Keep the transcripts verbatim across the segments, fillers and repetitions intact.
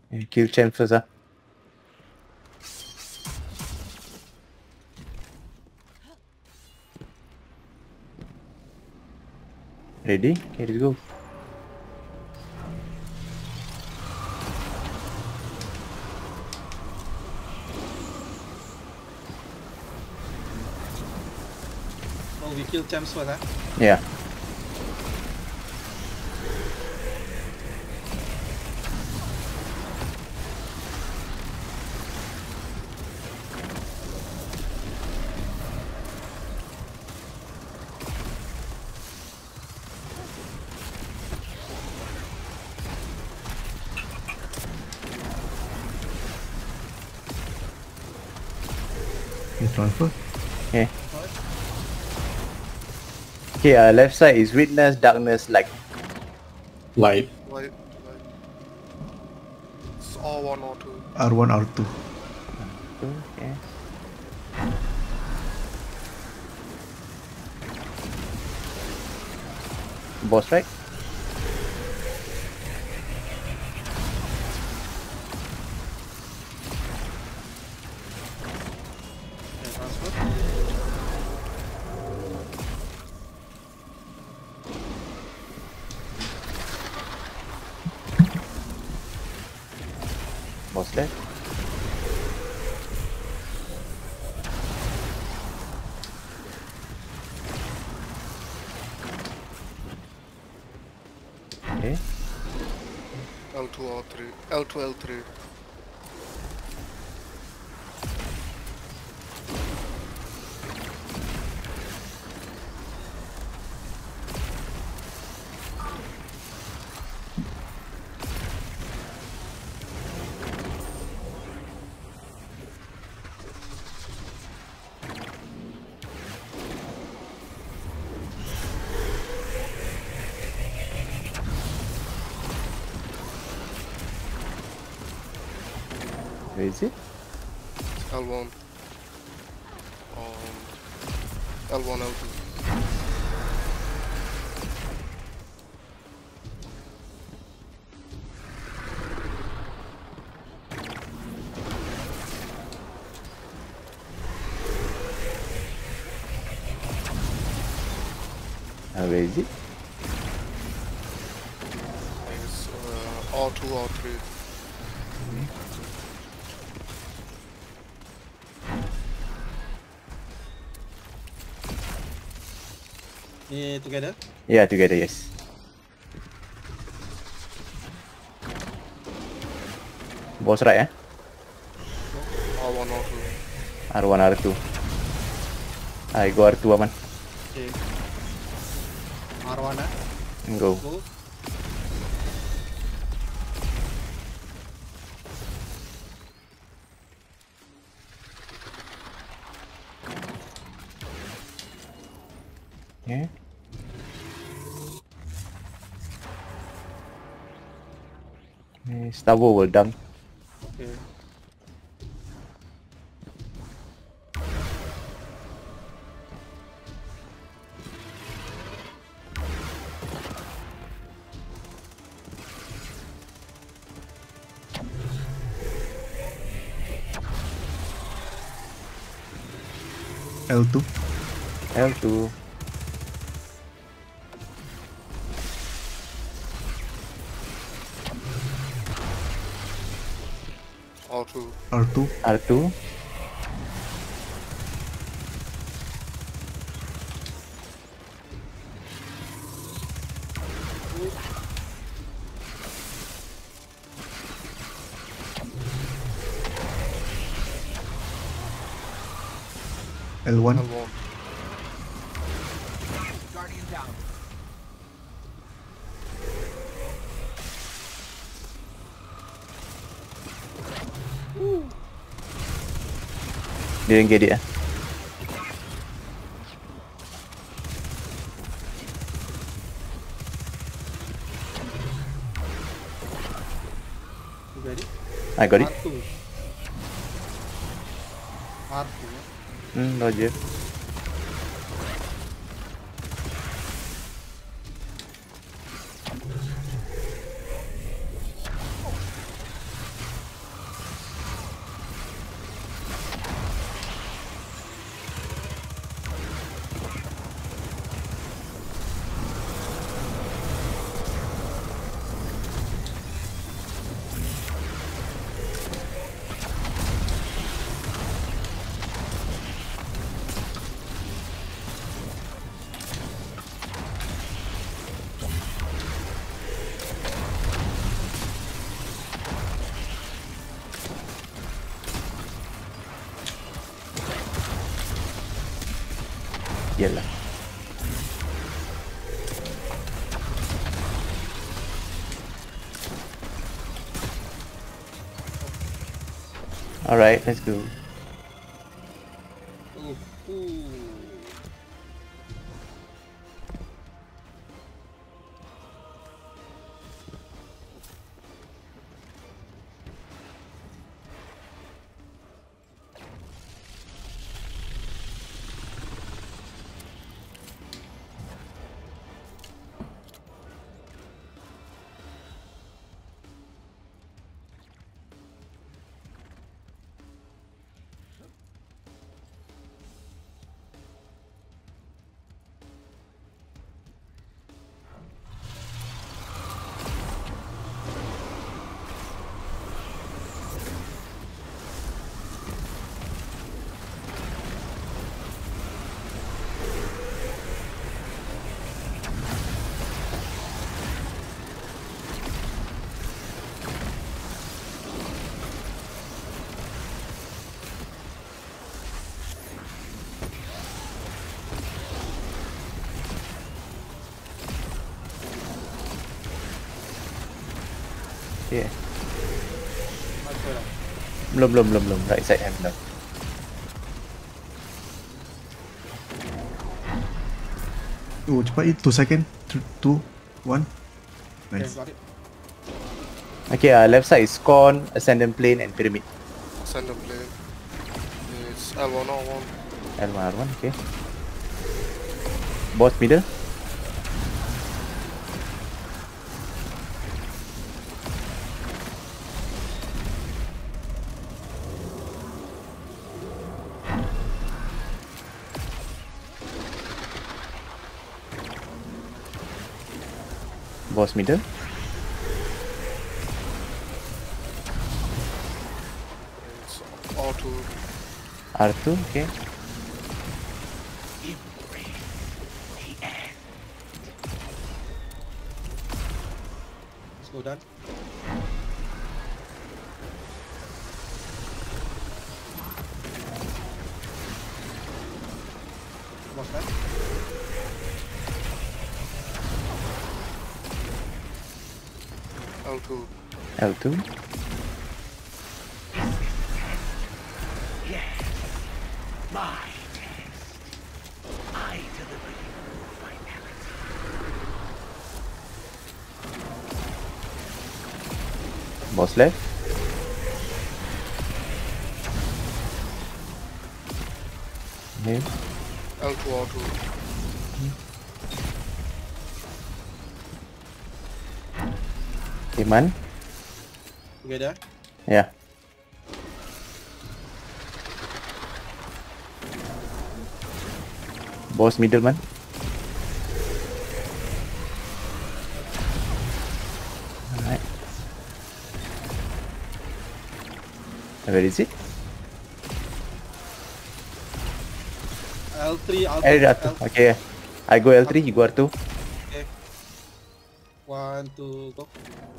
You kill Chen first, ah. Ready? Okay, let's go. Oh, we kill champs first, huh? Yeah. You transfer. Okay. Okay, uh, left side is witness, darkness, light. Light. Light, light. It's R one or two. R one, R two. Okay. Boss, right? Okay, transfer. Boss left. Okay. L two R three. L two L three. Where is it? L one. Um, L one, L two. Uh, where is it? It's uh, R two, R three. Yeah, together. Yeah, together, yes. Boss right, eh? R one, R two. R one, R two. I go R two, aman. Okay. R one, huh? Go. Go. Okay. Eh, Stavo will dunk. Okay. L two. L two. R two. R two. R two. L one. L one. Didn't get it, eh? You ready? I got it. R two. R two. Hmm, Roger. Yalah. Alright, let's go. Uh, uh. Yeah. Masuk lah. Belum, belum, belum, belum. Right side hand belum. Oh, cepat it. Two second. Th- Two. One. Okay, Nice. got it. Okay, uh, left side is Scorn, Ascendant Plane, and Pyramid. Send a plane. It's L one R one. L one R one, okay. Boss middle. Boss middle. It's R two. R two, okay. Let's go done. Boss done. L two. L two. Boss left. Okay. L two R two. Iman. Together. Yeah. Boss middleman. Alright. Where is it? L three, L two. L two. Okay. I go L three, you go R two. Okay. One, two, go.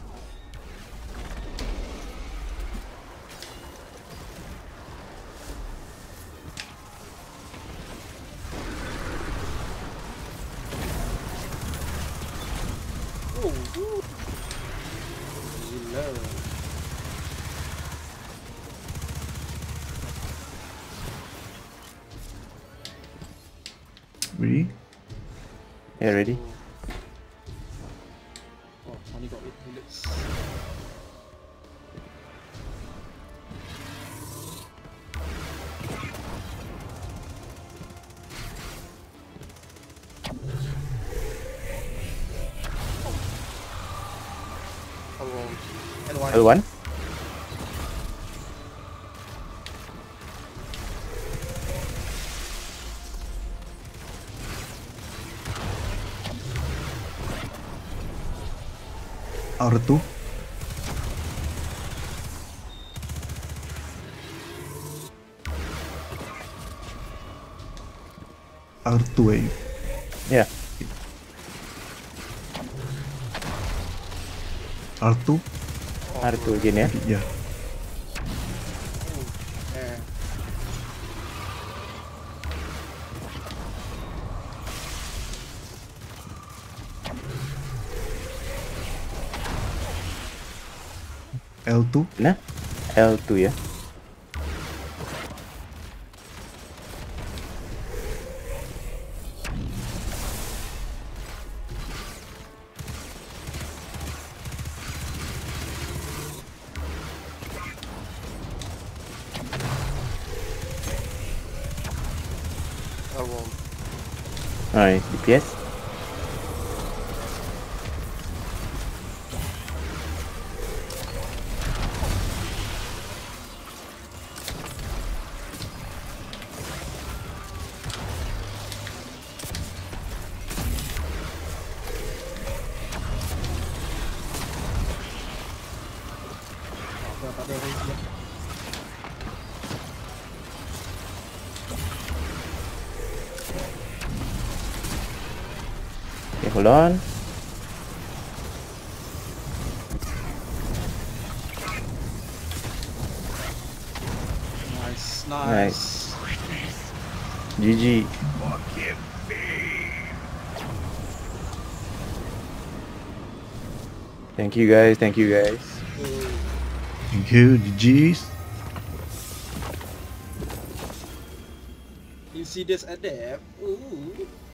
Oh, woo. Gila. Ready? Yeah, ready? Oh, only got eight bullets. L one. And one. L one. R two. R two eh. Yeah. R two. R two again, yeah. Yeah. Eh. L two. Nah, L two ya. I won't. Alright, D P S. Dah tak ada range dah. Okay, hold on. Nice, Nice. nice. G G. Thank you guys, thank you guys. Oh, Thank you, G G's. Insidious Adapt. Ooh.